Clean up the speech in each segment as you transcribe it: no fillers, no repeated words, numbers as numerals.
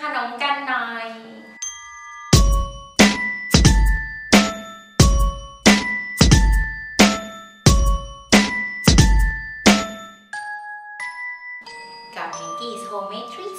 ขนมกันหน่อยกับ Mickey's Homemade Treats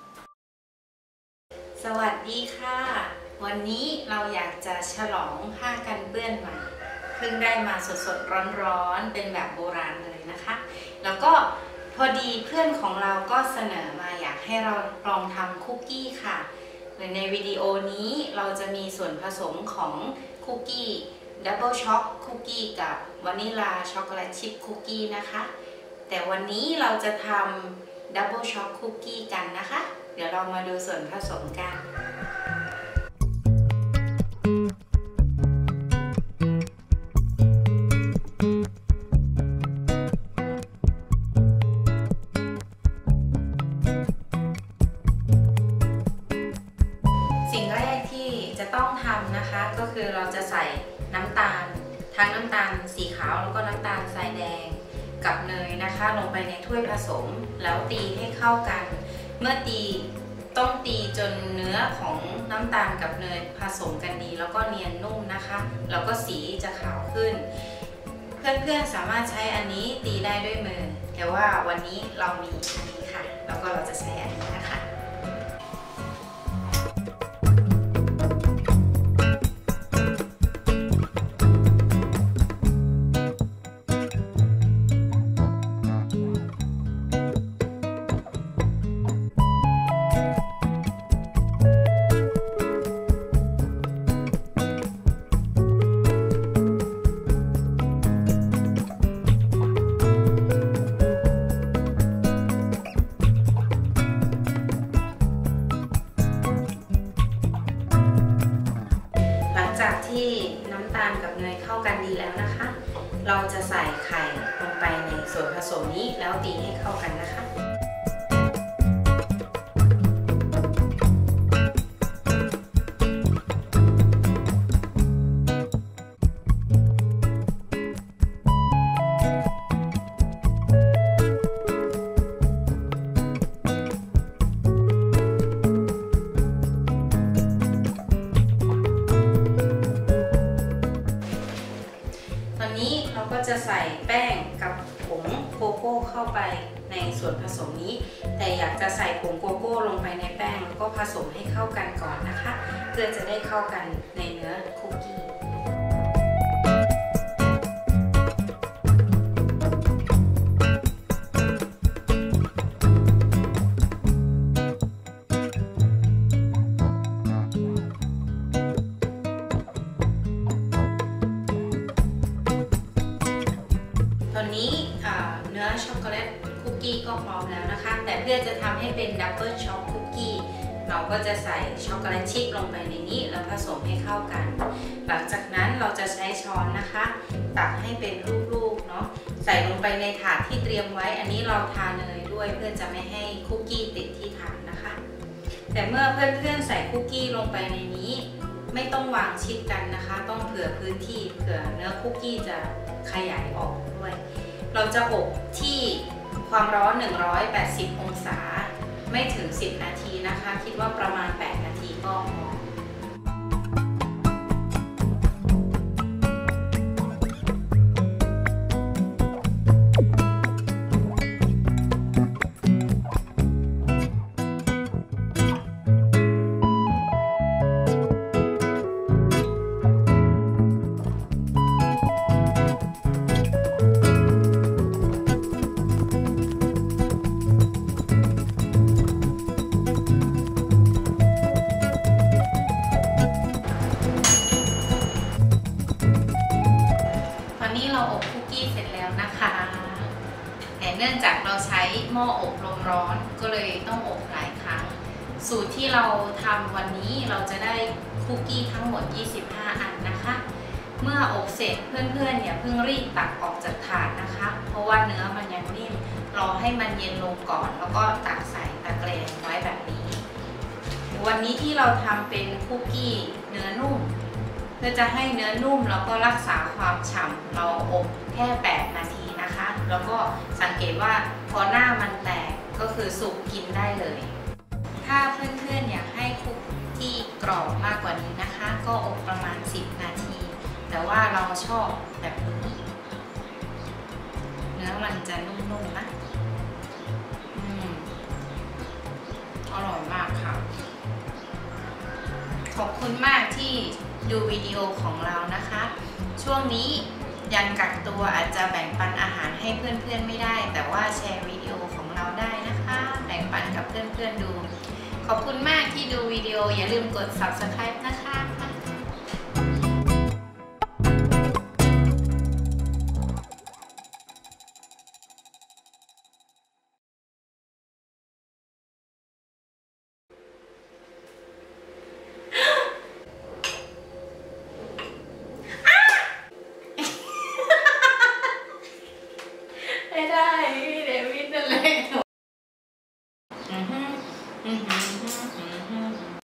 สวัสดีค่ะวันนี้เราอยากจะฉลองผ้ากันเปื้อนใหม่เพิ่งได้มาสดๆร้อนๆเป็นแบบโบราณเลยนะคะแล้วก็พอดีเพื่อนของเราก็เสนอมาอยากให้เราลองทำคุกกี้ค่ะในวิดีโอนี้เราจะมีส่วนผสมของคุกกี้ดับเบิลช็อกคุกกี้กับวานิลาช็อกโกแลตชิพคุกกี้นะคะแต่วันนี้เราจะทำดับเบิลช็อกคุกกี้กันนะคะเดี๋ยวเรามาดูส่วนผสมกันสิ่งแรกที่จะต้องทำนะคะก็คือเราจะใส่น้ำตาลทั้งน้ำตาลสีขาวแล้วก็น้ำตาลทรายแดงกับเนยนะคะลงไปในถ้วยผสมแล้วตีให้เข้ากันเมื่อตีต้องตีจนเนื้อของน้ำตาลกับเนยผสมกันดีแล้วก็เนียนนุ่มนะคะแล้วก็สีจะขาวขึ้นเพื่อนๆสามารถใช้อันนี้ตีได้ด้วยมือแต่ว่าวันนี้เรามีอันนี้ค่ะแล้วก็เราจะใช้อันนี้นะคะจากที่น้ำตาลกับเนยเข้ากันดีแล้วนะคะเราจะใส่ไข่ลงไปในส่วนผสมนี้แล้วตีให้เข้ากันนะคะเราก็จะใส่แป้งกับผงโกโก้เข้าไปในส่วนผสมนี้แต่อยากจะใส่ผงโกโก้ลงไปในแป้งแล้วก็ผสมให้เข้ากันก่อนนะคะเพื่อจะได้เข้ากันในเนื้อคุกกี้ตอนนี้เนื้อช็อกโกแลตคุกกี้ก็พร้อมแล้วนะคะแต่เพื่อจะทำให้เป็นดับเบิลช็อกคุกกี้เราก็จะใส่ช็อกโกแลตชิพลงไปในนี้แล้วผสมให้เข้ากันหลังจากนั้นเราจะใช้ช้อนนะคะตักให้เป็นลูกๆเนาะใส่ลงไปในถาดที่เตรียมไว้อันนี้เราทาเนยด้วยเพื่อจะไม่ให้คุกกี้ติดที่ถาดนะคะแต่เมื่อเพื่อนๆใส่คุกกี้ลงไปในนี้ไม่ต้องวางชิดกันนะคะต้องเผื่อพื้นที่เผื่อเนื้อคุกกี้จะขยายออกด้วยเราจะอบที่ความร้อน180องศาไม่ถึง10นาทีนะคะคิดว่าประมาณ8นาทีก็พอเราอบคุกกี้เสร็จแล้วนะคะแต่เนื่องจากเราใช้หม้ออบลมร้อนก็เลยต้องอบหลายครั้งสูตรที่เราทำวันนี้เราจะได้คุกกี้ทั้งหมด25อันนะคะเมื่ออบเสร็จเพื่อนๆอย่าเพิ่งรีบตักออกจากถาดนะคะเพราะว่าเนื้อมันยังนิ่มรอให้มันเย็นลงก่อนแล้วก็ตักใส่ตะแกรงไว้แบบนี้วันนี้ที่เราทำเป็นคุกกี้เนื้อนุ่ม เพื่อจะให้เนื้อนุ่มแล้วก็รักษาความฉ่ำเราอบแค่8นาทีนะคะแล้วก็สังเกตว่าพอหน้ามันแตกก็คือสุกกินได้เลยทถ้าเพื่อนๆอยากให้คุกกี้กรอบมากกว่านี้นะคะก็อบประมาณ10 นาที แต่ว่าเราชอบแบบนี้เนื้อมันจะนุ่มๆนะอร่อยมากค่ะขอบคุณมากที่ดูวิดีโอของเรานะคะช่วงนี้ยันกักตัวอาจจะแบ่งปันอาหารให้เพื่อนๆไม่ได้แต่ว่าแชร์วิดีโอของเราได้นะคะแบ่งปันกับเพื่อนๆดูขอบคุณมากที่ดูวิดีโออย่าลืมกด Subscribe นะคะไม่ได้พี่เดวิดนั่นเลย